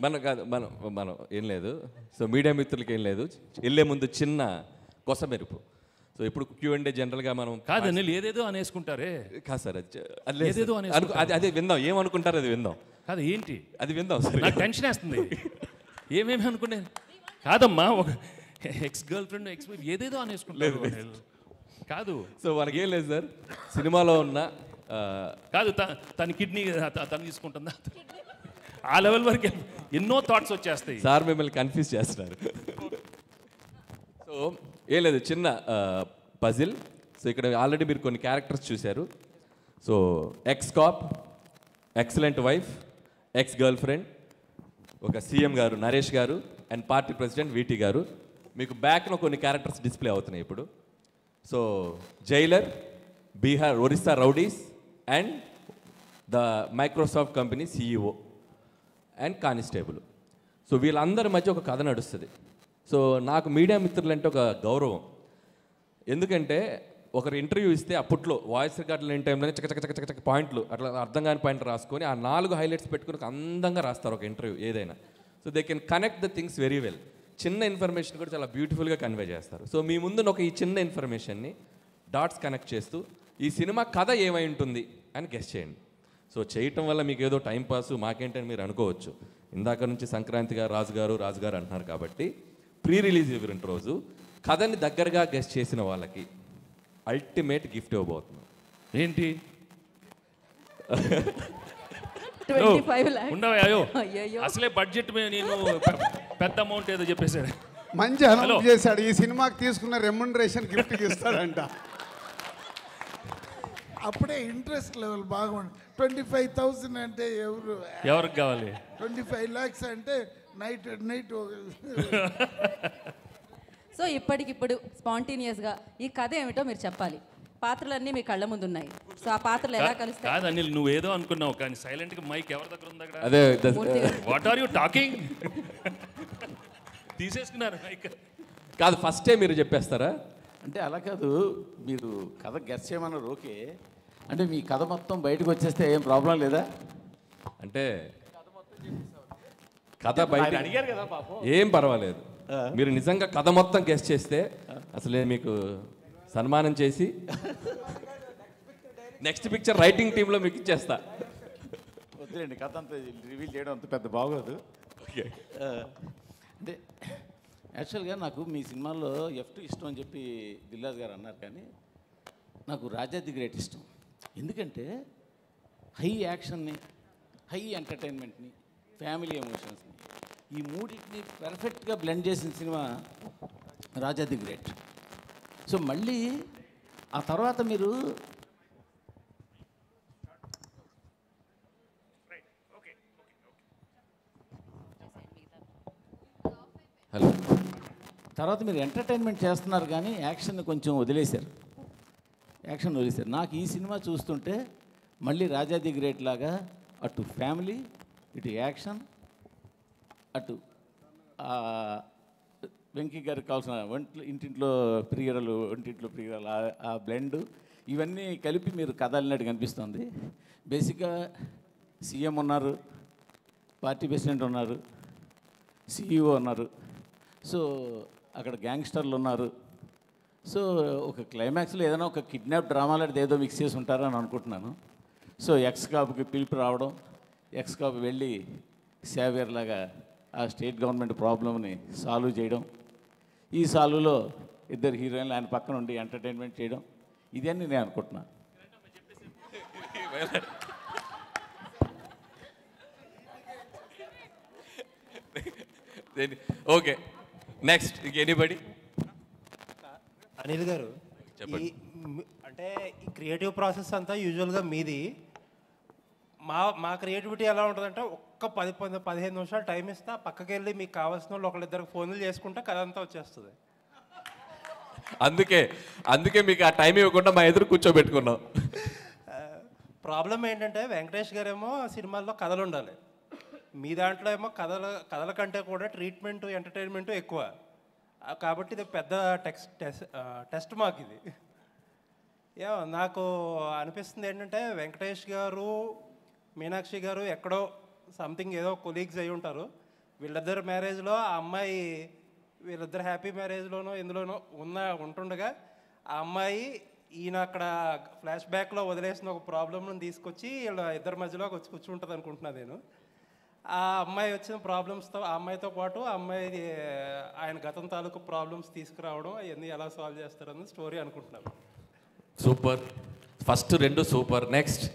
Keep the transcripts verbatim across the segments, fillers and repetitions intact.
మన కాదు మనం మనం ఏం లేదు. సో మీడియా మిత్రులకి ఏం లేదు, వెళ్ళే ముందు చిన్న కొస మెరుపు. సో ఇప్పుడు క్యూ అండ్ ఏ జనరల్గా మనం కాదు అనిల్ ఏదేదో అనేసుకుంటారే. కాదు సార్, అది ఏదేదో అనుకో, అది అదే విందాం, ఏమనుకుంటారు అది విందాం. కాదు ఏంటి అది విందాం సార్. నాకు టెన్షన్ వేస్తుంది. ఏమేమి అనుకునే కాదమ్మా, ఒక ex girl friend ex wife ఏదేదో అనేసుకుంటారు కాదు. సో మనకేం లేదు సార్, సినిమాలో ఉన్న కాదు తన కిడ్నీ తను తీసుకుంటుందా, ఆ లెవెల్ వరకు ఎన్నో థాట్స్ వచ్చేస్తాయి. సార్ మిమ్మల్ని కన్ఫ్యూజ్ చేస్తున్నారు. సో ఏం లేదు, చిన్న పజిల్. సో ఇక్కడ ఆల్రెడీ మీరు కొన్ని క్యారెక్టర్స్ చూశారు. So ex cop, excellent wife, ex girl friend, ఒక సీఎం గారు నరేష్ గారు అండ్ పార్టీ ప్రెసిడెంట్ వీటీ గారు. మీకు బ్యాక్లో కొన్ని క్యారెక్టర్స్ డిస్ప్లే అవుతున్నాయి ఇప్పుడు. So jailer, Bihar Orissa rowdies and the Microsoft company CEO and constable. So వీళ్ళందరి మధ్య ఒక కథ నడుస్తుంది. సో నాకు మీడియా మిత్రులంటే ఒక గౌరవం. ఎందుకంటే ఒకరు ఇంటర్వ్యూ ఇస్తే అప్పట్లో వాయిస్ రికార్డులు లేని టైంలోనే చక్క చక్క చక్క చక్క పాయింట్లు అట్లా అర్థం కాని పాయింట్ రాసుకొని ఆ నాలుగు హైలైట్స్ పెట్టుకుని ఒక అందంగా రాస్తారు ఒక ఇంటర్వ్యూ ఏదైనా. So they can connect the things very well. చిన్న ఇన్ఫర్మేషన్ కూడా చాలా బ్యూటిఫుల్గా కన్వే చేస్తారు. సో మీ ముందు ఒక ఈ చిన్న ఇన్ఫర్మేషన్ని డాట్స్ కనెక్ట్ చేస్తూ ఈ సినిమా కథ ఏమై ఉంటుంది అని గెస్ చేయండి. సో చేయటం వల్ల మీకు ఏదో టైంపాస్ మాకేంటని మీరు అనుకోవచ్చు. ఇందాక నుంచి సంక్రాంతి గారు రాజుగారు రాజుగారు అంటున్నారు కాబట్టి ప్రీ రిలీజ్ ఈవెంట్ రోజు కథని దగ్గరగా గెస్ చేసిన వాళ్ళకి అల్టిమేట్ గిఫ్ట్ ఇవ్వబోతున్నాం. ఏంటి ఉండవయ్యో, అసలే బడ్జెట్ నేను పెద్ద అమౌంట్ ఏదో చెప్పేశాడు. మంచి అనౌన్స్ చేశాడు, ఈ సినిమాకి తీసుకున్న రెమ్యునరేషన్ గిఫ్ట్ ఇస్తాడంట. అప్పుడే ఇంట్రెస్ట్ లెవెల్ బాగుంది. ట్వంటీ ఫైవ్ థౌసండ్ అంటే ఎవరు ఎవరికి కావాలి? ట్వంటీ ఫైవ్ ల్యాక్స్ అంటే నైట్ నైట్. సో ఇప్పటికిప్పుడు స్పాంటేనియస్గా ఈ కథ ఏమిటో మీరు చెప్పాలి. పాత్రలన్నీ మీ కళ్ళ ముందు ఉన్నాయి. సో ఆ పాత్రలు ఎలా కలుస్తాయి? కాదు అనిల్, నువ్వు ఏదో అనుకున్నావు కానీ సైలెంట్ గా మైక్ ఎవరి దగ్గర ఉంది అక్కడ? అదే వాట్ ఆర్ యు టాకింగ్? తీసేసుకున్నారు మైక్. కాదు ఫస్టే మీరు చెప్పేస్తారా? అంటే అలా కాదు, మీరు కథ గెస్ చేయమన్నారు ఓకే. అంటే మీ కథ మొత్తం బయటకు వచ్చేస్తే ఏం ప్రాబ్లం లేదా? అంటే కథ బయట అడిగారు కదా పాపం, ఏం పర్వాలేదు. మీరు నిజంగా కథ మొత్తం గెస్ చేస్తే అసలే మీకు సన్మానం చేసి నెక్స్ట్ పిక్చర్ రైటింగ్ టీంలో మీకు ఇచ్చేస్తా. వద్దులేండి, కథ అంతా రివీల్ చేయడం అంత పెద్ద బాగోదు. ఓకే. అంటే యాక్చువల్గా నాకు మీ సినిమాలో ఎఫ్ టూ ఇష్టం అని చెప్పి దిల్రాజు గారు అన్నారు, కానీ నాకు రాజా ది గ్రేట్ ఇష్టం. ఎందుకంటే హై యాక్షన్ని, హై ఎంటర్టైన్మెంట్ని, ఫ్యామిలీ ఎమోషన్స్ని, ఈ మూడింటిని పర్ఫెక్ట్గా బ్లెండ్ చేసిన సినిమా రాజా ది గ్రేట్. సో మళ్ళీ ఆ తర్వాత మీరు హలో తర్వాత మీరు ఎంటర్టైన్మెంట్ చేస్తున్నారు కానీ యాక్షన్ కొంచెం వదిలేశారు, యాక్షన్ వదిలేశారు. నాకు ఈ సినిమా చూస్తుంటే మళ్ళీ రాజా ది గ్రేట్ లాగా అటు ఫ్యామిలీ, ఇటు యాక్షన్, అటు వెంకీ గారికి కావాల్సిన వంటలు, ఇంటింట్లో ప్రియరలు, ఒంటింట్లో ప్రియరలు, ఆ బ్లెండ్ ఇవన్నీ కలిపి మీరు కథ అల్లినట్టు కనిపిస్తుంది. బేసిక్గా సీఎం ఉన్నారు, పార్టీ ప్రెసిడెంట్ ఉన్నారు, సిఇఓ ఉన్నారు, సో అక్కడ గ్యాంగ్స్టర్లు ఉన్నారు. సో ఒక క్లైమాక్స్లో ఏదైనా ఒక కిడ్నాప్ డ్రామా లాంటిది ఏదో మిక్స్ చేసి ఉంటారని అనుకుంటున్నాను. సో ఎక్స్ కాపుకి పిలుపు రావడం, ఎక్స్ కాపు వెళ్ళి సేవియర్ లాగా ఆ స్టేట్ గవర్నమెంట్ ప్రాబ్లమ్ని సాల్వ్ చేయడం, ఈ సాల్వ్లో ఇద్దరు హీరోయిన్లు ఆయన పక్కన ఉండి ఎంటర్టైన్మెంట్ చేయడం, ఇదన్నీ నేను అనుకుంటున్నాను. Okay, next anybody? అనిల్ గారు, ఈ అంటే ఈ క్రియేటివ్ ప్రాసెస్ అంతా యూజువల్గా మీది. మా మా క్రియేటివిటీ ఎలా ఉంటుందంటే ఒక్క పది పది పదిహేను నిమిషాలు టైం ఇస్తా, పక్కకి వెళ్ళి మీకు కావాల్సిన వాళ్ళు ఒకళ్ళిద్దరికి ఫోన్లు చేసుకుంటే కథ అంతా వచ్చేస్తుంది. అందుకే అందుకే మీకు ఆ టైం ఇవ్వకుండా మా ఎదురు కూర్చోబెట్టుకున్నాం. ప్రాబ్లం ఏంటంటే వెంకటేష్ గారేమో సినిమాల్లో కథలు ఉండాలి, మీ దాంట్లో ఏమో కథల కథల కంటే కూడా ట్రీట్మెంటు, ఎంటర్టైన్మెంటు ఎక్కువ. కాబట్టి ఇది పెద్ద టెక్స్ట్ టెస్ట్ టెస్ట్ మాకు ఇది. యా నాకు అనిపిస్తుంది ఏంటంటే వెంకటేష్ గారు, మీనాక్షి గారు ఎక్కడో సంథింగ్ ఏదో కొలీగ్స్ అయి ఉంటారు, వీళ్ళిద్దరు మ్యారేజ్లో ఆ అమ్మాయి వీళ్ళిద్దరు హ్యాపీ మ్యారేజ్లోనో ఎందులోనో ఉన్న ఉంటుండగా ఆ అమ్మాయి ఈయన అక్కడ ఫ్లాష్ బ్యాక్లో వదిలేసిన ఒక ప్రాబ్లమ్ను తీసుకొచ్చి వీళ్ళ ఇద్దరి మధ్యలోకి వచ్చి కూర్చుంటుంది అనుకుంటున్నాను నేను. ఆ అమ్మాయి వచ్చిన ప్రాబ్లమ్స్తో ఆ అమ్మాయితో పాటు ఆ అమ్మాయి ఆయన గతం తాలూకు ప్రాబ్లమ్స్ తీసుకురావడం అవన్నీ ఎలా సాల్వ్ చేస్తారని స్టోరీ అనుకుంటున్నాను. సూపర్, ఫస్ట్ రెండు సూపర్. నెక్స్ట్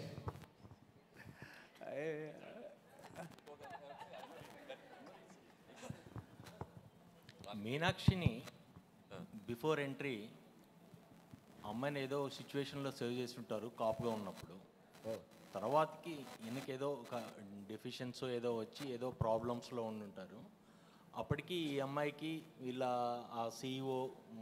మీనాక్షిని బిఫోర్ ఎంట్రీ అమ్మాయిని ఏదో సిచ్యువేషన్లో సేవ్ చేసి ఉంటారు కాప్గా ఉన్నప్పుడు. తర్వాతకి ఈయనకేదో ఒక డెఫిషియన్సో ఏదో వచ్చి ఏదో ప్రాబ్లమ్స్లో ఉండుంటారు. అప్పటికి ఈ అమ్మాయికి వీళ్ళ ఆ సీఈఓ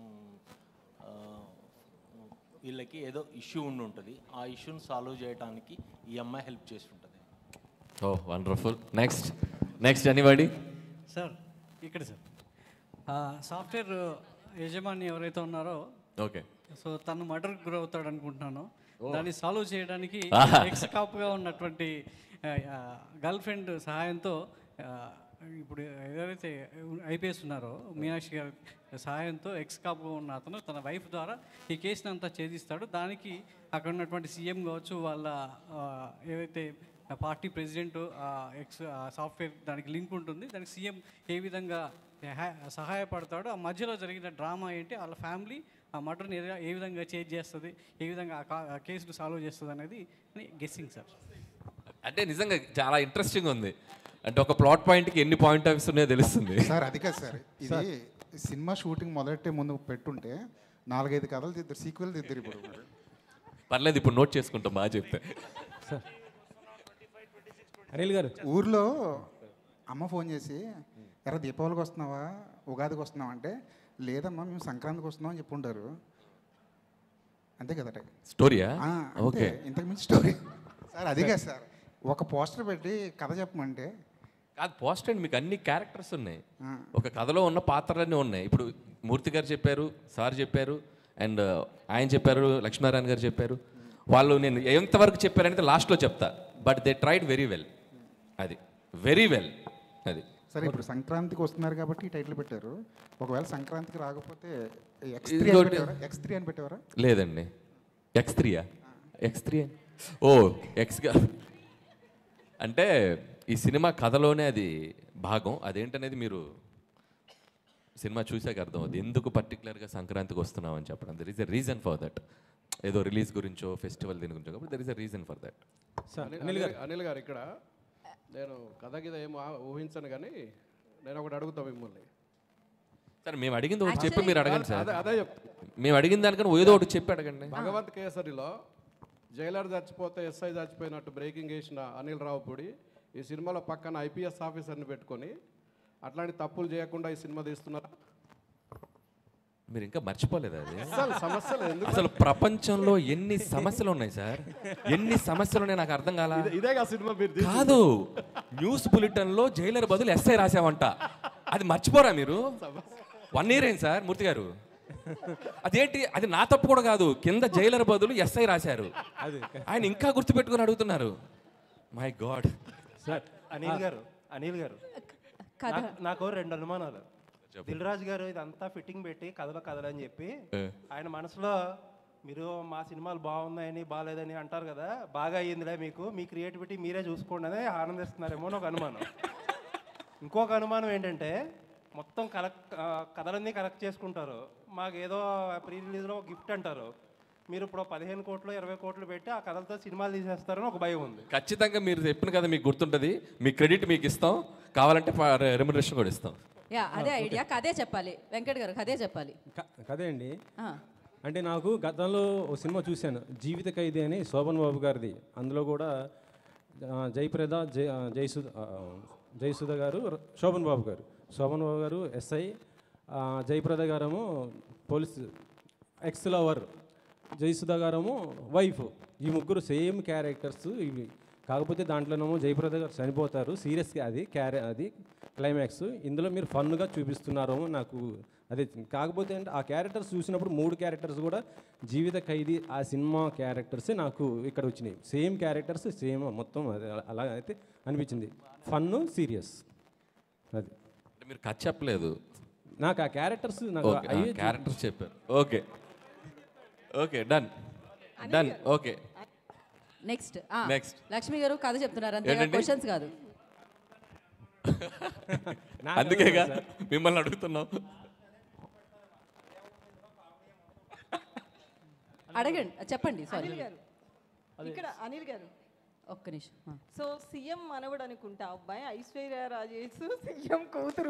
వీళ్ళకి ఏదో ఇష్యూ ఉండి ఉంటుంది. ఆ ఇష్యూని సాల్వ్ చేయడానికి ఈ అమ్మాయి హెల్ప్ చేసి ఉంటుంది. Oh wonderful. Next next anybody? Sir ఇక్కడ సార్ సాఫ్ట్వేర్ యజమాని ఎవరైతే ఉన్నారో, ఓకే, సో తను మర్డర్కి గురవుతాడు అనుకుంటున్నాను. దాన్ని సాల్వ్ చేయడానికి ఎక్స్ కాప్గా ఉన్నటువంటి గర్ల్ ఫ్రెండ్ సహాయంతో ఇప్పుడు ఎవరైతే ఐపీఎస్ ఉన్నారో మీనాక్షి గారి సహాయంతో ఎక్స్ కాప్గా ఉన్న అతను తన వైఫ్ ద్వారా ఈ కేసుని అంతా ఛేదిస్తాడు. దానికి అక్కడ ఉన్నటువంటి సీఎం కావచ్చు, వాళ్ళ ఏవైతే పార్టీ ప్రెసిడెంట్ ఎక్స్ సాఫ్ట్వేర్ దానికి లింక్ ఉంటుంది. దానికి సీఎం ఏ విధంగా సహాయపడతాడు, ఆ మధ్యలో జరిగిన డ్రామా ఏంటి, వాళ్ళ ఫ్యామిలీ ఆ మర్డర్ని ఏ విధంగా చేంజ్ చేస్తుంది, ఏ విధంగా ఆ కేసును సాల్వ్ చేస్తుంది అనేది గెస్సింగ్ సార్. అంటే నిజంగా చాలా ఇంట్రెస్టింగ్ ఉంది. అంటే ఒక ప్లాట్ పాయింట్కి ఎన్ని పాయింట్ ఆఫ్ వ్యూస్ ఉన్నాయో తెలుస్తుంది సార్. అది కాదు సార్, ఇది సినిమా షూటింగ్ మొదలెట్టే ముందు పెట్టుంటే నాలుగైదు కథలు తిద్దరు, సీక్వెల్ తిద్దరు. ఇప్పుడు పర్లేదు, ఇప్పుడు నోట్ చేసుకుంటాం బాగా చెప్తే. అనిల్ గారు, ఊర్లో అమ్మ ఫోన్ చేసి ఎరా దీపావళికి వస్తున్నావా, ఉగాదికి వస్తున్నావా అంటే, లేదమ్మా మేము సంక్రాంతికి వస్తున్నాం అని చెప్పుంటారు. అంతే కదట స్టోరీయా? ఓకే, ఇంతకు మించి స్టోరీ సార్. అది కాదు సార్, ఒక పోస్టర్ పెట్టి కథ చెప్పమంటే కాదు. పోస్టర్ అండి, మీకు అన్ని క్యారెక్టర్స్ ఉన్నాయి, ఒక కథలో ఉన్న పాత్రలన్నీ ఉన్నాయి. ఇప్పుడు మూర్తి గారు చెప్పారు, సార్ చెప్పారు, అండ్ ఆయన చెప్పారు, లక్ష్మీనారాయణ గారు చెప్పారు. వాళ్ళు నేను ఎంతవరకు చెప్పారనేది లాస్ట్లో చెప్తా, but they tried very well. అది వెరీ వెల్. అది సరే, ఇప్పుడు సంక్రాంతికి వస్తున్నారు కాబట్టి ఈ టైటిల్ పెట్టారు. ఒకవేళ సంక్రాంతికి రాకపోతే ఎక్స్ త్రీ అని పెట్టేవారా? లేదండి, ఎక్స్ త్రీయా? ఎక్స్ త్రీ ఓ ఎక్స్గా అంటే ఈ సినిమా కథలోనే అది భాగం. అదేంటనేది మీరు సినిమా చూసాక అర్థం అవుతుంది, ఎందుకు పర్టికులర్గా సంక్రాంతికి వస్తున్నాం అని చెప్పడం. There is a reason for that. ఏదో రిలీజ్ గురించో ఫెస్టివల్ దీని గురించో కాబట్టి there is a reason for that. Anil గారు అనిల్ గారు ఇక్కడ నేను కథ గిద ఏం ఊహించను, కానీ నేను ఒకటి అడుగుతా మిమ్మల్ని. సార్ మేము అడిగింది ఒకటి చెప్పి మీరు అడగండి సార్. అదే చెప్తా, మేము అడిగిన దానికన్నా ఏదో ఒకటి చెప్పి అడగండి. భగవంత్ కేసరిలో జైలర్ చచ్చిపోతే ఎస్ఐ చచ్చిపోయినట్టు బ్రేకింగ్ వేసిన అనిల్ రావుపూడి ఈ సినిమాలో పక్కన ఐపీఎస్ ఆఫీసర్ని పెట్టుకొని అట్లాంటి తప్పులు చేయకుండా ఈ సినిమా తీస్తున్నారు. మీరు ఇంకా మర్చిపోలేదు అది. సమస్యలు అసలు ప్రపంచంలో ఎన్ని సమస్యలు ఉన్నాయి సార్, ఎన్ని సమస్యలు ఉన్నాయి నాకు అర్థం కాల. ఇదే సినిమా కాదు, న్యూస్ బులెటిన్ లో జైలర్ బదులు ఎస్ఐ రాసావంట, అది మర్చిపోరా మీరు? వన్ ఇయర్ అయింది సార్ మూర్తి గారు. అదేంటి, అది నా తప్పు కూడా కాదు, కింద జైలర్ బదులు ఎస్ఐ రాశారు, ఆయన ఇంకా గుర్తుపెట్టుకుని అడుగుతున్నారు. My God. అనిల్ గారు అనిల్ గారు నాకు రెండు అనుమానాలు. దిల్ రాజు గారు ఇదంతా ఫిట్టింగ్ పెట్టి కథలో కథలని చెప్పి ఆయన మనసులో మీరు మా సినిమాలు బాగున్నాయని బాగాలేదని అంటారు కదా, బాగా అయ్యిందిలే మీకు, మీ క్రియేటివిటీ మీరే చూసుకోండి అని ఆనందిస్తున్నారేమో అని ఒక అనుమానం. ఇంకొక అనుమానం ఏంటంటే మొత్తం కలెక్ట్ కథలన్నీ కలెక్ట్ చేసుకుంటారు, మాకు ఏదో ప్రీ రిలీజ్లో గిఫ్ట్ అంటారు, మీరు ఇప్పుడు పదిహేను కోట్లు ఇరవై కోట్లు పెట్టి ఆ కథలతో సినిమాలు తీసేస్తారని ఒక భయం ఉంది. ఖచ్చితంగా మీరు చెప్పిన కదా మీకు గుర్తుంటుంది, మీ క్రెడిట్ మీకు ఇస్తాం, కావాలంటే రెమ్యునరేషన్ కూడా ఇస్తాం. యా అదే ఐడియా, కదే చెప్పాలి వెంకట్ గారు, కదే చెప్పాలి. కదే అండి. అంటే నాకు గతంలో ఒక సినిమా చూశాను, జీవిత ఖైదీ అని, శోభన్ బాబు గారిది. అందులో కూడా జయప్రద జై జయసుధ జయసుధ గారు, శోభన్ బాబు గారు శోభన్ బాబు గారు ఎస్ఐ, జయప్రద గారేమో పోలీస్ ఎక్స్ లవర్, జయసుధ గారేమో వైఫ్. ఈ ముగ్గురు సేమ్ క్యారెక్టర్స్ ఇవి. కాకపోతే దాంట్లోనేమో జయప్రద గారు చనిపోతారు, సీరియస్గా అది క్యారె అది క్లైమాక్స్. ఇందులో మీరు ఫన్గా చూపిస్తున్నారేమో నాకు అదే. కాకపోతే అంటే ఆ క్యారెక్టర్స్ చూసినప్పుడు మూడు క్యారెక్టర్స్ కూడా జీవిత ఖైదీ ఆ సినిమా క్యారెక్టర్సే నాకు ఇక్కడ వచ్చినాయి. సేమ్ క్యారెక్టర్స్ సేమ్ మొత్తం అలా అయితే అనిపించింది. Fun serious. అది అంటే మీరు కథ చెప్పలేదు, నాకు ఆ క్యారెక్టర్స్ నాకు అయ్యే క్యారెక్టర్స్ చెప్పారు. Okay okay done done okay next next Lakshmi గారు కథ చెప్తున్నారు అంతే, క్వశ్చన్స్ కాదు. అందుకేగా మిమ్మల్ని అడుగుతున్నాం. అడగండి, చెప్పండి. సారీ అనిల్ గారు, ఇక్కడ అనిల్ గారు ఒక్క నిమిషం. సో సీఎం మనవడు అనుకుంటా అబ్బాయి, ఐశ్వర్య రాజేష్ సీఎం కూతురు.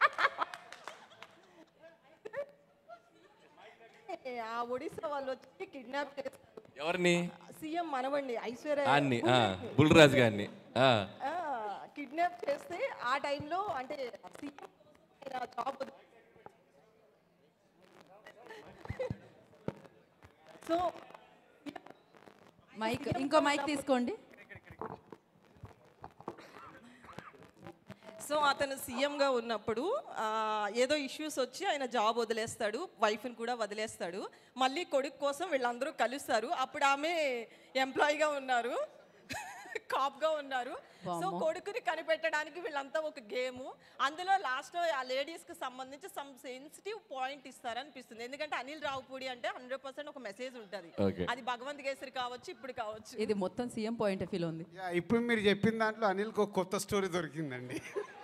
ఆ ఒడిశా వాళ్ళు వచ్చి కిడ్నాప్ చేస్తారు ఎవరిని? సీఎం మనవండి ఐశ్వర్య అన్ని బుల్రాజు గారిని కిడ్నాప్ చేస్తే ఆ టైంలో అంటే జాబ్ సో మైక్ ఇంకో మైక్ తీసుకోండి. సో అతను సీఎంగా ఉన్నప్పుడు ఏదో ఇష్యూస్ వచ్చి ఆయన జాబ్ వదిలేస్తాడు, వైఫ్ని కూడా వదిలేస్తాడు. మళ్ళీ కొడుకు కోసం వీళ్ళందరూ కలుస్తారు. అప్పుడు ఆమె ఎంప్లాయీగా ఉన్నారు, కాప్గా ఉన్నారు. సో కొడుకుని కనిపెట్టడానికి వీళ్ళంతా ఒక గేమ్. అందులో లాస్ట్లో ఆ లేడీస్కి సంబంధించి సమ్ సెన్సిటివ్ పాయింట్ ఇస్తారనిపిస్తుంది. ఎందుకంటే అనిల్ రావుపూడి అంటే హండ్రెడ్ పర్సెంట్ ఒక మెసేజ్ ఉంటుంది. అది భగవంత్ కేసరి కావచ్చు, ఇప్పుడు కావచ్చు. ఇది మొత్తం సీఎం పాయింట్ ఆఫ్ వ్యూలో ఉంది. ఇప్పుడు మీరు చెప్పిన దాంట్లో అనిల్కి ఒక కొత్త స్టోరీ దొరికిందండి,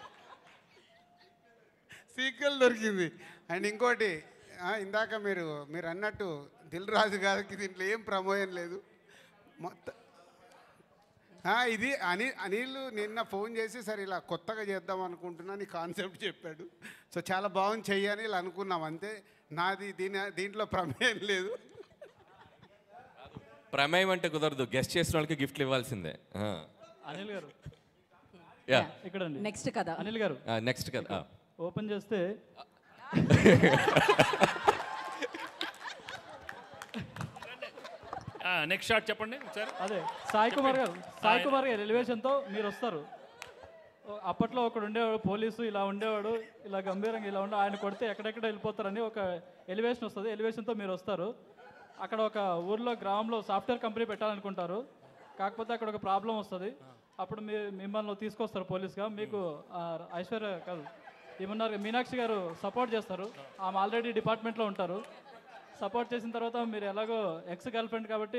సీక్వెల్ దొరికింది. అండ్ ఇంకోటి ఇందాక మీరు మీరు అన్నట్టు దిల్ రాజు గారికి దీంట్లో ఏం ప్రమోయం లేదు మొత్తం. ఇది అని అనిల్ నిన్న ఫోన్ చేసి సరే ఇలా కొత్తగా చేద్దాం అనుకుంటున్నా నీ కాన్సెప్ట్ చెప్పాడు. సో చాలా బాగుంది చెయ్యని ఇలా అనుకున్నాం అంతే. నాది దీని దీంట్లో ప్రమేయం లేదు. ప్రమేయం అంటే కుదరదు, గెస్ట్ చేసిన వాళ్ళకి గిఫ్ట్లు ఇవ్వాల్సిందే. అనిల్ గారు యా ఇక్కడ నెక్స్ట్ కదా అనిల్ గారు నెక్స్ట్ కదా ఓపెన్ చేస్తే నెక్స్ట్ షాట్ చెప్పండి సార్. అదే సాయి కుమార్ గారు, సాయి కుమార్ గారు ఎలివేషన్తో మీరు వస్తారు. అప్పట్లో ఒకడు ఉండేవాడు పోలీసు, ఇలా ఉండేవాడు, ఇలా గంభీరంగా ఇలా ఉండే, ఆయన కొడితే ఎక్కడెక్కడ వెళ్ళిపోతారని ఒక ఎలివేషన్ వస్తుంది. ఎలివేషన్తో మీరు వస్తారు. అక్కడ ఒక ఊర్లో గ్రామంలో సాఫ్ట్వేర్ కంపెనీ పెట్టాలనుకుంటారు, కాకపోతే అక్కడ ఒక ప్రాబ్లం వస్తుంది. అప్పుడు మీ మిమ్మల్ని తీసుకొస్తారు పోలీస్గా. మీకు ఐశ్వర్య కాదు ఏమన్నారు మీనాక్షి గారు సపోర్ట్ చేస్తారు. ఆమె ఆల్రెడీ డిపార్ట్మెంట్లో ఉంటారు. సపోర్ట్ చేసిన తర్వాత మీరు ఎలాగో ఎక్స్ గర్ల్ ఫ్రెండ్ కాబట్టి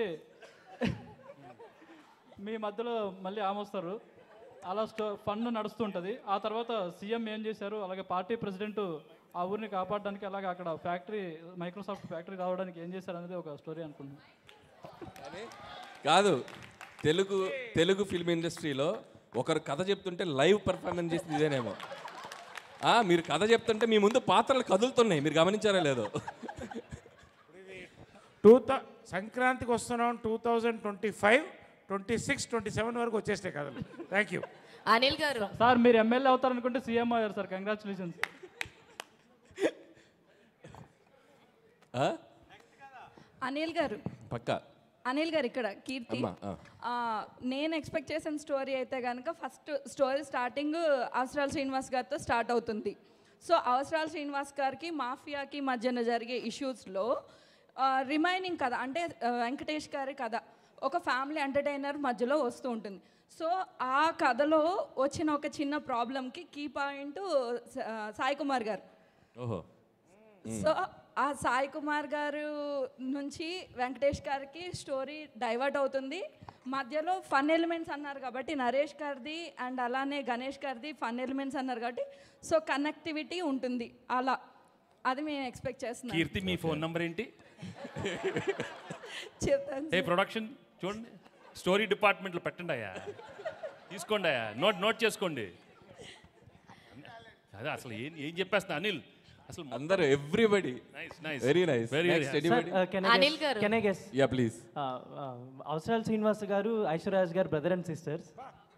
మీ మధ్యలో మళ్ళీ ఆమె వస్తారు. అలా స్టో ఫన్ నడుస్తుంటుంది. ఆ తర్వాత సీఎం ఏం చేశారు, అలాగే పార్టీ ప్రెసిడెంట్ ఆ ఊరిని కాపాడడానికి, అలాగే అక్కడ ఫ్యాక్టరీ మైక్రోసాఫ్ట్ ఫ్యాక్టరీ రావడానికి ఏం చేశారు అనేది ఒక స్టోరీ అనుకుంటున్నాను. కాదు, తెలుగు తెలుగు ఫిల్మ్ ఇండస్ట్రీలో ఒకరు కథ చెప్తుంటే లైవ్ పర్ఫార్మెన్స్ చేసింది ఇదేనేమో. మీరు కథ చెప్తుంటే మీ ముందు పాత్రలు కదులుతున్నాయి, మీరు గమనించారా లేదో. టూ థౌ సంక్రాంతికి వస్తున్నాం. Two thousand twenty five twenty six twenty seven వరకు వచ్చేస్తాయి కథలు. థ్యాంక్ యూ అనిల్ గారు. సార్ మీరు ఎమ్మెల్యే అవుతారనుకుంటే సీఎం అయ్యారు సార్, కంగ్రాచులేషన్స్. అనిల్ గారు పక్కా అనిల్ గారు ఇక్కడ కీర్తి. నేను ఎక్స్పెక్ట్ చేసిన స్టోరీ అయితే కనుక ఫస్ట్ స్టోరీ స్టార్టింగ్ అవసరాల శ్రీనివాస్ గారితో స్టార్ట్ అవుతుంది. సో అవసరాల శ్రీనివాస్ గారికి మాఫియాకి మధ్యన జరిగే ఇష్యూస్లో రిమైనింగ్ కథ అంటే వెంకటేష్ గారి కథ ఒక ఫ్యామిలీ ఎంటర్టైనర్ మధ్యలో వస్తూ ఉంటుంది. సో ఆ కథలో వచ్చిన ఒక చిన్న ప్రాబ్లంకి కీ పాయింట్ సాయి కుమార్ గారు. ఓహో. సో ఆ సాయి కుమార్ గారు నుంచి వెంకటేష్ గారికి స్టోరీ డైవర్ట్ అవుతుంది. మధ్యలో ఫన్ ఎలిమెంట్స్ అన్నారు కాబట్టి నరేష్ గారిది అండ్ అలానే గణేష్ గారిది ఫన్ ఎలిమెంట్స్ అన్నారు కాబట్టి సో కనెక్టివిటీ ఉంటుంది. అలా అది మేము ఎక్స్పెక్ట్ చేస్తున్నాం. కీర్తి మీ ఫోన్ నంబర్ ఏంటి? చెప్తాను. ఏ ప్రొడక్షన్ చూడండి, స్టోరీ డిపార్ట్మెంట్లో పెట్టండి అయ్యా, తీసుకోండి అయ్యా, నోట్ నోట్ చేసుకోండి. అదే అసలు ఏం ఏం చెప్పేస్తున్నా అనిల్ అసలు అందరూ everybody nice nice very nice. Very Anil గారు. Can I guess? Ya please. Avasarala Srinivas గారు ఐశ్వర్యరాజ్ గారు బ్రదర్ అండ్ సిస్టర్స్.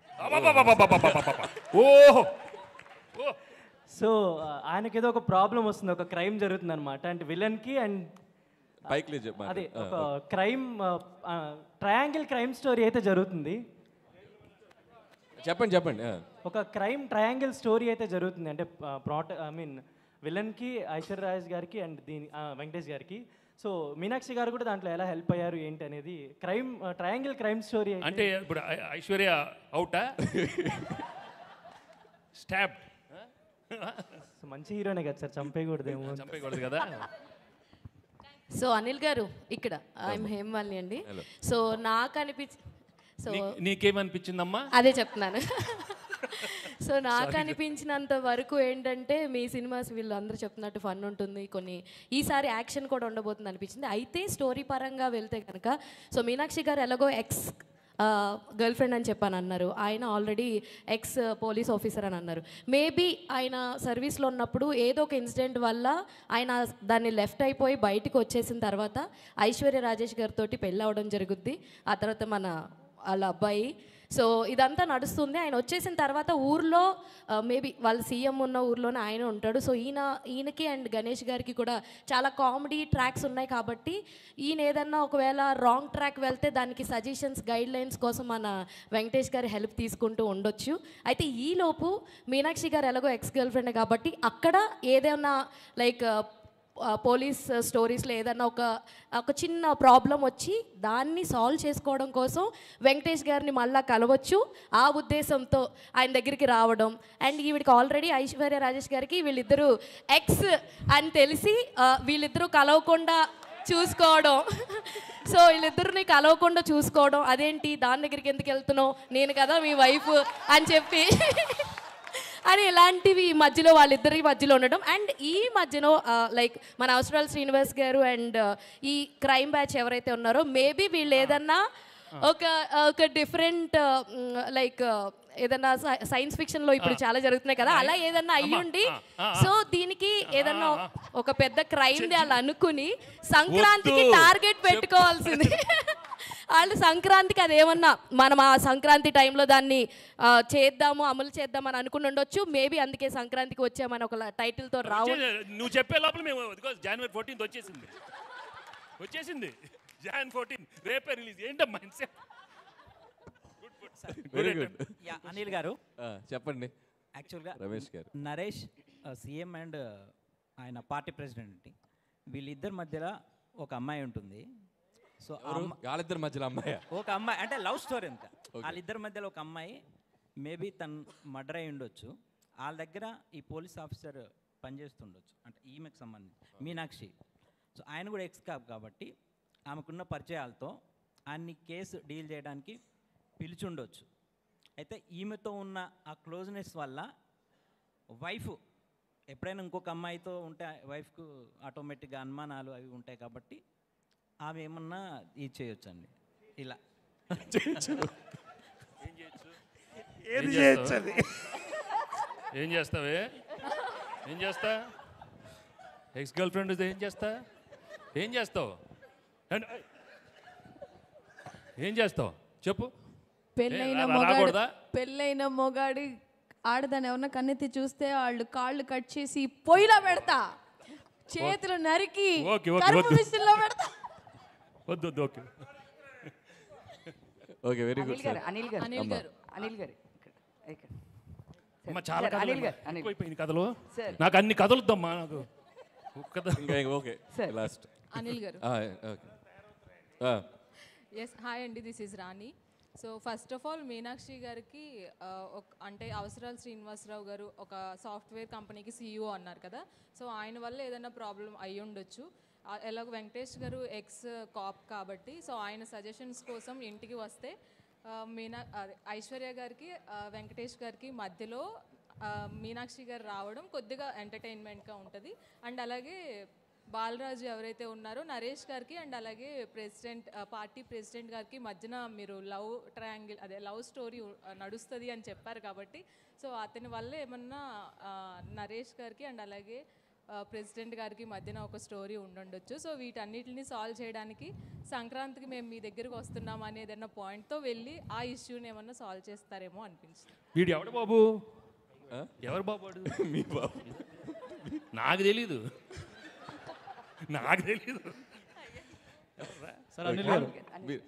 ఓహో. సో ఆయనకి ఏదో ఒక ప్రాబ్లం వస్తుంది, ఒక క్రైమ్ జరుగుతుంది అనమాట. అంటే విలన్కి అండ్ అదే ఒక క్రైమ్ ట్రయాంగిల్ క్రైమ్ స్టోరీ అయితే జరుగుతుంది. చెప్పండి చెప్పండి. ఒక క్రైమ్ ట్రయాంగిల్ స్టోరీ అయితే జరుగుతుంది. అంటే ప్రాట ఐ మీన్ విలన్కి ఐశ్వర్యరాజ్ గారికి అండ్ దీని వెంకటేష్ గారికి. సో మీనాక్షి గారు కూడా దాంట్లో ఎలా హెల్ప్ అయ్యారు ఏంటి అనేది క్రైమ్ ట్రయాంగిల్ క్రైమ్ స్టోరీ. అంటే ఇప్పుడు ఐశ్వర్య అవుటా స్టాబ్ సో మంచి హీరోనే కదా సార్, చంపేయకూడదేమో. చంపేయకూడదు కదా. సో అనిల్ గారు ఇక్కడ ఐఎమ్ హేమవాలిని అండి. సో నాకు అనిపించి సో నీకేమనిపించిందమ్మా? అదే చెప్తున్నాను. సో నాకు అనిపించినంత వరకు ఏంటంటే మీ సినిమాస్ వీళ్ళు అందరూ చెప్తున్నట్టు ఫన్ ఉంటుంది, కొన్ని ఈసారి యాక్షన్ కూడా ఉండబోతుంది అనిపించింది. అయితే స్టోరీ పరంగా వెళ్తే కనుక సో మీనాక్షి గారు ఎలాగో ఎక్స్ గర్ల్ ఫ్రెండ్ అని చెప్పాను అన్నారు, ఆయన ఆల్రెడీ ఎక్స్ పోలీస్ ఆఫీసర్ అని అన్నారు. మేబీ ఆయన సర్వీస్లో ఉన్నప్పుడు ఏదో ఒక ఇన్సిడెంట్ వల్ల ఆయన దాన్ని లెఫ్ట్ అయిపోయి బయటికి వచ్చేసిన తర్వాత ఐశ్వర్య రాజేష్ గారితో పెళ్ళి అవ్వడం జరుగుద్ది. ఆ తర్వాత మన వాళ్ళ అబ్బాయి. సో ఇదంతా నడుస్తుంది. ఆయన వచ్చేసిన తర్వాత ఊర్లో మేబీ వాళ్ళ సీఎం ఉన్న ఊర్లోనే ఆయన ఉంటాడు. సో ఈయన ఈయనకి అండ్ గణేష్ గారికి కూడా చాలా కామెడీ ట్రాక్స్ ఉన్నాయి కాబట్టి ఈయన ఏదన్నా ఒకవేళ రాంగ్ ట్రాక్ వెళ్తే దానికి సజెషన్స్ గైడ్ లైన్స్ కోసం మన వెంకటేష్ గారి హెల్ప్ తీసుకుంటూ ఉండొచ్చు. అయితే ఈలోపు మీనాక్షి గారు ఎలాగో ఎక్స్ గర్ల్ ఫ్రెండ్ కాబట్టి అక్కడ ఏదైనా లైక్ పోలీస్ స్టోరీస్లో ఏదన్నా ఒక ఒక చిన్న ప్రాబ్లం వచ్చి దాన్ని సాల్వ్ చేసుకోవడం కోసం వెంకటేష్ గారిని మళ్ళీ కలవచ్చు. ఆ ఉద్దేశంతో ఆయన దగ్గరికి రావడం అండ్ ఈవిడికి ఆల్రెడీ ఐశ్వర్య రాజేష్ గారికి వీళ్ళిద్దరూ ఎక్స్ అని తెలిసి వీళ్ళిద్దరూ కలవకుండా చూసుకోవడం. సో వీళ్ళిద్దరిని కలవకుండా చూసుకోవడం, అదేంటి దాని దగ్గరికి ఎందుకు వెళ్తున్నావు, నేను కదా మీ వైఫ్ అని చెప్పి అని ఇలాంటివి మధ్యలో వాళ్ళిద్దరి మధ్యలో ఉండడం. అండ్ ఈ మధ్యలో లైక్ మన అవసరాలు శ్రీనివాస్ గారు అండ్ ఈ క్రైమ్ బ్యాచ్ ఎవరైతే ఉన్నారో మేబీ వీళ్ళు ఏదన్నా ఒక ఒక డిఫరెంట్ లైక్ ఏదన్నా సైన్స్ ఫిక్షన్లో ఇప్పుడు చాలా జరుగుతున్నాయి కదా, అలా ఏదన్నా అయ్యుండి సో దీనికి ఏదన్నా ఒక పెద్ద క్రైమ్ వాళ్ళు అనుకుని సంక్రాంతికి టార్గెట్ పెట్టుకోవాల్సింది. వాళ్ళు సంక్రాంతికి అదేమన్నా మనం ఆ సంక్రాంతి టైంలో దాన్ని చేద్దాము అమలు చేద్దామని అనుకుని ఉండొచ్చు. మేబీ అందుకే సంక్రాంతికి వచ్చామని ఒక టైటిల్తో రావు. నువ్వు చెప్పే లోపల మేము జనవరి ఫోర్టీన్త్ వచ్చేసింది వచ్చేసింది జాన్ ఫోర్టీన్ రేపే రిలీజ్. ఏంటమ్మా వెరీ గుడ్. అనిల్ గారు చెప్పండి. యాక్చువల్గా రమేష్ గారు నరేష్ సీఎం అండ్ ఆయన పార్టీ ప్రెసిడెంట్, వీళ్ళిద్దరి మధ్యలో ఒక అమ్మాయి ఉంటుంది. సో వాళ్ళిద్దరి మధ్యలో అమ్మాయి ఒక అమ్మాయి అంటే లవ్ స్టోరీ అంతా. వాళ్ళిద్దరి మధ్యలో ఒక అమ్మాయి మేబీ తను మర్డర్ అయి ఉండొచ్చు. వాళ్ళ దగ్గర ఈ పోలీస్ ఆఫీసర్ పనిచేస్తుండొచ్చు, అంటే ఈమెకు సంబంధించి మీనాక్షి. సో ఆయన కూడా ఎక్స్ కాప్ కాబట్టి ఆమెకున్న పరిచయాలతో ఆయన్ని కేసు డీల్ చేయడానికి పిలిచుండొచ్చు. అయితే ఈమెతో ఉన్న ఆ క్లోజ్నెస్ వల్ల వైఫ్ ఎప్పుడైనా ఇంకొక అమ్మాయితో ఉంటే వైఫ్కు ఆటోమేటిక్గా అనుమానాలు అవి ఉంటాయి కాబట్టి ఆమె ఏమన్నా ఇది చేయొచ్చు అండి ఇలా ఏం చేయొచ్చు ఏం చేస్తావే ఏం చేస్తా ఎక్స్ గర్ల్ ఫ్రెండ్ ఏం చేస్తా ఏం చేస్తావు ఏం చేస్తావు చెప్పు. పెళ్ళైన మొగాడు పెళ్ళైన మొగాడి ఆడదాన్ని ఎవరన్నా కన్నెత్తి చూస్తే వాళ్ళు కాళ్ళు కట్ చేసి పొయ్యిలో పెడతా, చేతులు నరికి కర్మ మిషన్లో పెడతా. వద్దు వద్దు okay okay very good sir. Anil గారు అనిల్ గారు అనిల్ గారు అమ్మ చాలా కథలు ఎక్కువైపోయింది కథలు. నాకు అన్ని కథలుద్దమ్మా నాకు ఓకే లాస్ట్ అనిల్ గారు. ఓకే ఎస్ హాయ్ అండి, this is Rani. So first of all Meenakshi గారికి అంటే అవసరాలు శ్రీనివాసరావు గారు ఒక సాఫ్ట్వేర్ కంపెనీకి సీఈఓ అన్నారు కదా, సో ఆయన వల్ల ఏదైనా ప్రాబ్లం అయ్యి ఉండొచ్చు. ఎలాగో వెంకటేష్ గారు ఎక్స్ కాప్ కాబట్టి సో ఆయన సజెషన్స్ కోసం ఇంటికి వస్తే మీనా ఐశ్వర్య గారికి వెంకటేష్ గారికి మధ్యలో మీనాక్షి గారు రావడం కొద్దిగా ఎంటర్టైన్మెంట్గా ఉంటుంది. అండ్ అలాగే బాలరాజు ఎవరైతే ఉన్నారో నరేష్ గారికి అండ్ అలాగే ప్రెసిడెంట్ పార్టీ ప్రెసిడెంట్ గారికి మధ్యన మీరు లవ్ ట్రయాంగిల్ అదే లవ్ స్టోరీ నడుస్తుంది అని చెప్పారు కాబట్టి సో అతని వల్ల ఏమన్నా నరేష్ గారికి అండ్ అలాగే ప్రెసిడెంట్ గారికి మధ్యన ఒక స్టోరీ ఉండుండొచ్చు. సో వీటన్నిటిని సాల్వ్ చేయడానికి సంక్రాంతికి మేము మీ దగ్గరికి వస్తున్నాం అనే ఏదైనా పాయింట్తో వెళ్ళి ఆ ఇష్యూని ఏమన్నా సాల్వ్ చేస్తారేమో అనిపించింది. వీడు ఎవడు బాబు ఎవరు బాబు మీ బాబు నాకు తెలీదు నాకు తెలీదు సార్ అనిల్ గారు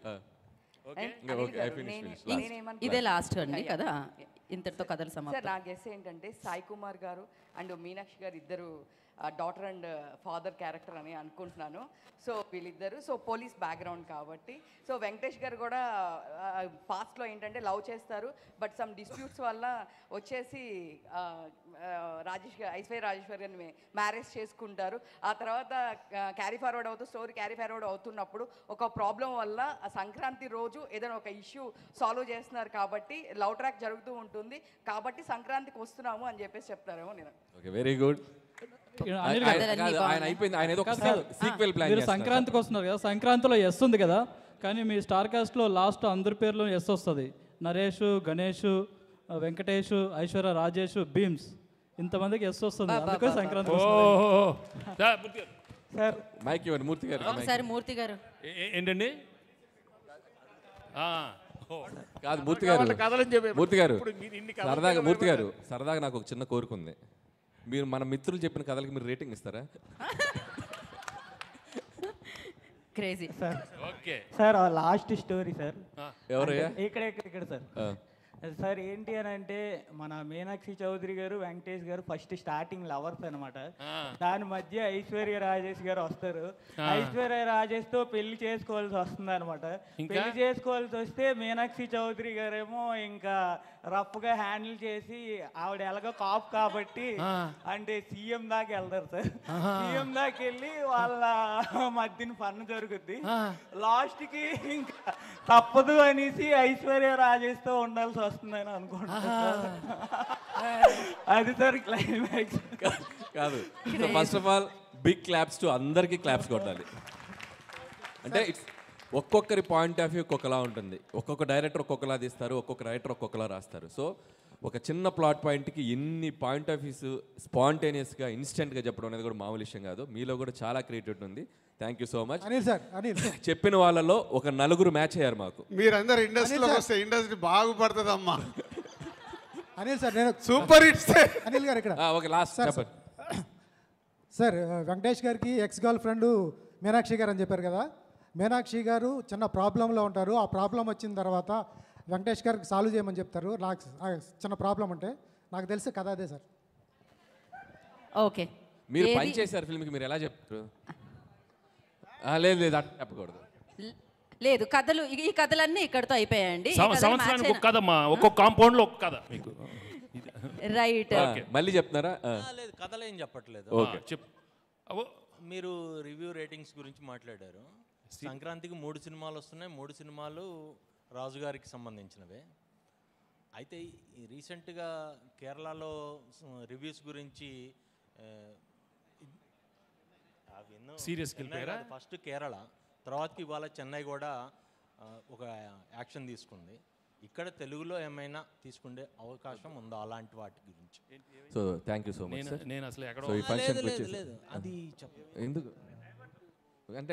ఇదే లాస్ట్ అండి కదా, ఇంతటితో కథలు సమాప్తం. సార్ నా గెస్ ఏంటంటే సాయి కుమార్ గారు అండ్ మీనాక్షి గారు ఇద్దరు డాటర్ అండ్ ఫాదర్ క్యారెక్టర్ అని అనుకుంటున్నాను. సో వీళ్ళిద్దరు సో పోలీస్ బ్యాక్గ్రౌండ్ కాబట్టి సో వెంకటేష్ గారు కూడా పాస్ట్లో ఏంటంటే లవ్ చేస్తారు, బట్ సమ్ డిస్ప్యూట్స్ వల్ల వచ్చేసి ఆ, ఆ, రాజేష్ గారు ఐశ్వర్య రాజేశ్వర్ గారిని మ్యారేజ్ చేసుకుంటారు. ఆ తర్వాత క్యారీ ఫార్వర్డ్ అవుతూ స్టోరీ క్యారీ ఫార్వర్డ్ అవుతున్నప్పుడు ఒక ప్రాబ్లం వల్ల ఆ సంక్రాంతి రోజు ఏదైనా ఒక ఇష్యూ సాల్వ్ చేస్తున్నారు కాబట్టి లవ్ ట్రాక్ జరుగుతూ ఉంటుంది కాబట్టి సంక్రాంతికి వస్తున్నాము అని చెప్పేసి చెప్తారేమో నేను. Okay, very good. అనిల్ గారు, ఆయన అయిపోయింది, ఆయన ఏదో ఒక కాదు, సీక్వెల్ ప్లాన్ మీరు చేస్తున్నారు. సంక్రాంతికి వస్తున్నారు కదా, సంక్రాంతిలో ఎస్ ఉంది కదా, కానీ మీ స్టార్ కాస్ట్లో లాస్ట్ అందరి పేర్లు ఎస్ వస్తుంది. నరేష్, గణేష్, వెంకటేష్, ఐశ్వర్య రాజేష్, భీమ్స్, ఇంతమందికి ఎస్ వస్తుంది. అందుకే సంక్రాంతికి వస్తుంది. సార్ మైక్ ఇవ్వండి మూర్తి గారు. ఒకసారి మూర్తి గారు ఏంటండి? కాదు మూర్తి గారు, కథలని చెప్పి మూర్తి గారు ఇప్పుడు మీరు ఇన్ని కథలు సరదాగా చెప్పారు మూర్తి గారు సరదాగా నాకు ఒక చిన్న కోరిక ఉంది. మీరు మన మిత్రులు చెప్పిన కథలకి మీరు రేటింగ్ ఇస్తారా? Crazy sir. Okay sir last story sir. ఎవరయ్యా? అంటే ఇక్కడ ఇక్కడ ఇక్కడ సార్. సార్ ఏంటి అని అంటే మన మీనాక్షి చౌదరి గారు వెంకటేష్ గారు ఫస్ట్ స్టార్టింగ్ లవర్స్ అనమాట. దాని మధ్య ఐశ్వర్య రాజేష్ గారు వస్తారు. ఐశ్వర్య రాజేష్ తో పెళ్లి చేసుకోవాల్సి వస్తుంది అనమాట. పెళ్లి చేసుకోవాల్సి వస్తే మీనాక్షి చౌదరి గారేమో ఇంకా రఫ్ గా హ్యాండిల్ చేసి ఆవిడ ఎలాగో కాప్ కాబట్టి అంటే సీఎం దాకా వెళ్తారు సార్. సీఎం దాకా వెళ్ళి వాళ్ళ మధ్యన ఫన్ జరుగుద్ది. లాస్ట్ కి ఇంకా తప్పదు అనేసి ఐశ్వర్య రాజేష్ తో ఉండాల్సి వస్తుందని అనుకుంటున్నాను. అది సార్ క్లైమాక్స్. కాదు, first of all big claps to అందరికీ క్లాప్స్ కొట్టాలి. అంటే ఇట్స్ ఒక్కొక్కరి పాయింట్ ఆఫ్ వ్యూ ఒక్కొక్కలా ఉంటుంది. ఒక్కొక్క డైరెక్టర్ ఒక్కొక్కలా తీస్తారు, ఒక్కొక్క రైటర్ ఒక్కొక్కలా రాస్తారు. సో ఒక చిన్న ప్లాట్ పాయింట్కి ఎన్ని పాయింట్ ఆఫ్ వ్యూస్ స్పాంటేనియస్గా ఇన్స్టెంట్గా చెప్పడం అనేది కూడా మామూలు విషయం కాదు. మీలో కూడా చాలా క్రియేటివిటీ ఉంది. Thank you so much Anil sir. Anil చెప్పిన వాళ్ళలో ఒక నలుగురు మ్యాచ్ అయ్యారు మాకు. మీరందరూ ఇండస్ట్రీలోకి వస్తే ఇండస్ట్రీ బాగుపడుతుంది అమ్మా. అనిల్ సార్ నేను సూపర్ హిట్స్. అనిల్ గారు ఇక్కడ ఓకే లాస్ట్ చెప్పండి సార్. వెంకటేష్ గారికి ఎక్స్ గర్ల్ ఫ్రెండ్ మీనాక్షి గారు అని చెప్పారు కదా. మీనాక్షి గారు చిన్న ప్రాబ్లంలో ఉంటారు. ఆ ప్రాబ్లం వచ్చిన తర్వాత వెంకటేష్ గారికి సాల్వ్ చేయమని చెప్తారు. నాకు చిన్న ప్రాబ్లం ఉంటే నాకు తెలిసి కథ అదే సార్. ఓకే, మీరు పని చేశారు ఫిల్మ్కి, మీరు ఎలా చెప్తారు? లేదు లేదు అట్లా చెప్పకూడదు. లేదు, కథలు ఈ కథలన్నీ ఇక్కడతో అయిపోయాయండి. సంవత్సరానికి ఒక కథ, ఒక్కొక్క కాంపౌండ్ లో ఒక కథ మీకు. రైట్, మళ్ళీ చెప్తున్నారా? లేదు, కథలు ఏం చెప్పట్లేదు. ఓకే చెప్పు. మీరు రివ్యూ రేటింగ్స్ గురించి మాట్లాడారు. సంక్రాంతికి మూడు సినిమాలు వస్తున్నాయి. మూడు సినిమాలు రాజుగారికి సంబంధించినవే. అయితే రీసెంట్గా కేరళలో రివ్యూస్ గురించి సీరియస్కి వెళ్ళిపోయారా? ఫస్ట్ కేరళ, తర్వాతకి ఇవాళ చెన్నై కూడా ఒక యాక్షన్ తీసుకుంది. ఇక్కడ తెలుగులో ఏమైనా తీసుకునే అవకాశం ఉందా అలాంటి వాటి గురించి? So thank you so much sir. నేను అసలు ఎక్కడ సో ఈ ఫంక్షన్కి లేదు వచ్చేసి లేదు అది ఎందుకు అంటే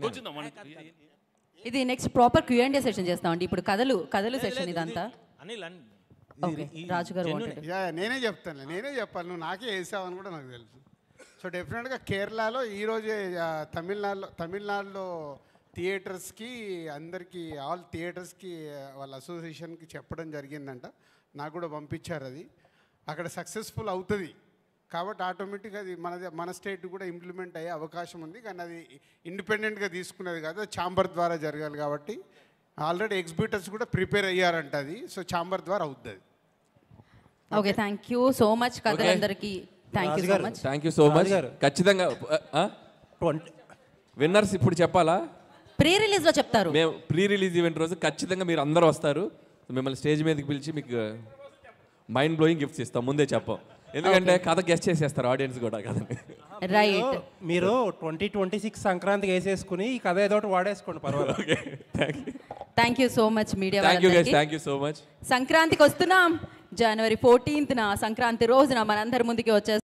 ఇది next proper Q and A session చేస్తామండి. ఇప్పుడు కథలు కథలు సెషన్ ఇదంతా. అనిల్ రాజు గారు యా నేనే చెప్తాను, నేనే చెప్పాలి, నువ్వు నాకే వేసావని కూడా నాకు తెలుసు. సో డెఫినెట్గా కేరళలో ఈరోజే తమిళనాడులో తమిళనాడులో థియేటర్స్కి అందరికీ ఆల్ థియేటర్స్కి వాళ్ళ అసోసియేషన్కి చెప్పడం జరిగిందంట. నాకు కూడా పంపించారు. అది అక్కడ సక్సెస్ఫుల్ అవుతుంది కాబట్టి ఆటోమేటిక్గా అది మన మన స్టేట్ కూడా ఇంప్లిమెంట్ అయ్యే అవకాశం ఉంది. కానీ అది ఇండిపెండెంట్గా తీసుకునేది కాదు, ఛాంబర్ ద్వారా జరగాలి కాబట్టి ఆల్రెడీ ఎగ్జిబిటర్స్ కూడా ప్రిపేర్ అయ్యారంట అది. సో ఛాంబర్ ద్వారా అవుతుంది. Okay, thank you so much కథలందరికీ. Thank you so much. Thank you so much. ఖచ్చితంగా విన్నర్స్ ఇప్పుడు చెప్పాలా? ప్రీ రిలీజ్లో చెప్తారు. మేము ప్రీ రిలీజ్ ఈవెంట్ రోజు ఖచ్చితంగా మీరు అందరూ వస్తారు. మిమ్మల్ని స్టేజ్ మీదకి పిలిచి మీకు మైండ్ బ్లోయింగ్ గిఫ్ట్స్ ఇస్తాం. ముందే చెప్పాం, ఎందుకంటే కథ గెస్ట్ చేసేస్తారు ఆడియన్స్ కూడా కథని. రైట్, మీరు ట్వంటీ ట్వంటీ సిక్స్ సంక్రాంతికి వేసేసుకుని ఈ కథ ఏదో ఒకటి వాడేసుకోండి, పర్వాలేదు. Thank you so much media. Thank you so much. సంక్రాంతికి వస్తున్నాం. జనవరి ఫోర్టీన్త్న సంక్రాంతి రోజున మనందరి ముందుకి వచ్చేస్తాం.